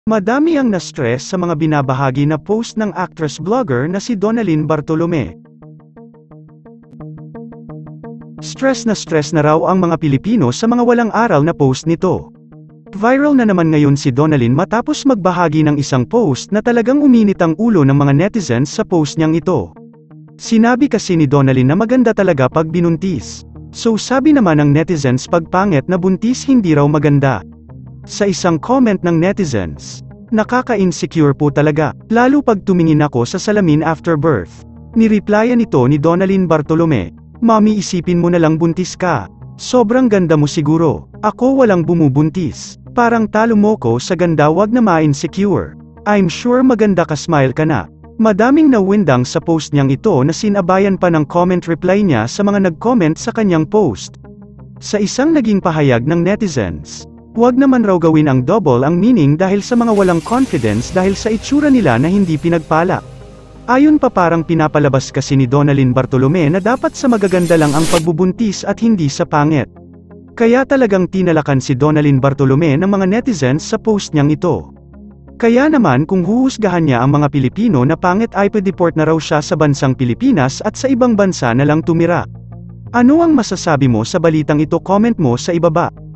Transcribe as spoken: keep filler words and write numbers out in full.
Madami ang na-stress sa mga binabahagi na post ng actress-blogger na si Donnalyn Bartolome. Stress na stress na raw ang mga Pilipino sa mga walang aral na post nito. Viral na naman ngayon si Donnalyn matapos magbahagi ng isang post na talagang uminit ang ulo ng mga netizens sa post niyang ito. Sinabi kasi ni Donnalyn na maganda talaga pag binuntis. So sabi naman ng netizens pag pangit na buntis hindi raw maganda. Sa isang comment ng netizens, nakaka-insecure po talaga, lalo pag tumingin ako sa salamin after birth. Nireplyan nito ni Donnalyn Bartolome, "Mami, isipin mo na lang buntis ka. Sobrang ganda mo siguro. Ako walang bumubuntis. Parang talo mo ko sa ganda, wag na ma-insecure. I'm sure maganda ka, smile ka na." Madaming nawindang sa post niyang ito na sinabayan pa ng comment reply niya sa mga nag-comment sa kanyang post. Sa isang naging pahayag ng netizens, huwag naman raw gawin ang double ang meaning dahil sa mga walang confidence dahil sa itsura nila na hindi pinagpala. Ayon pa parang pinapalabas kasi ni Donnalyn Bartolome na dapat sa magaganda lang ang pagbubuntis at hindi sa pangit. Kaya talagang tinalakan si Donnalyn Bartolome ng mga netizens sa post niyang ito. Kaya naman kung huhusgahan niya ang mga Pilipino na pangit ay pa-deport na raw siya sa bansang Pilipinas at sa ibang bansa na lang tumira. Ano ang masasabi mo sa balitang ito? Comment mo sa ibaba.